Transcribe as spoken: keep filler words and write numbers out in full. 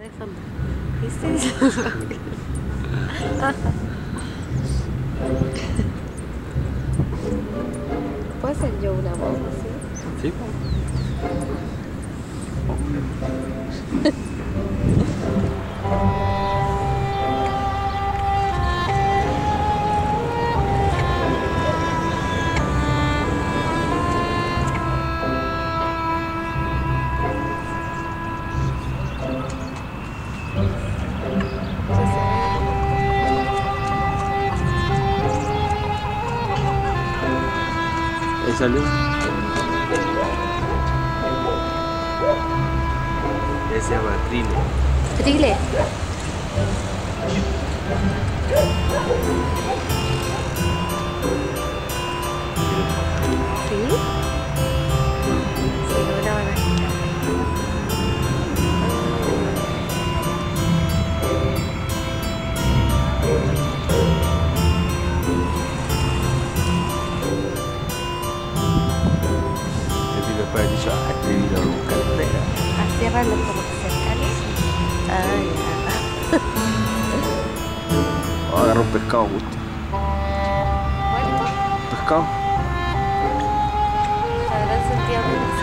de fondo. ¿Viste? ¿Puedo hacer yo una voz así? Sí. Ahí salió. Ese se llama Trile. Trile. ¿Sí? Sí, una bananita. Después he dicho, ah, este video lo busca entera. A ciérralo como que se sale. Ah, ya. Oh, agarró un pescado justo. Bueno, ¿Pescado? se habrán sentido menos.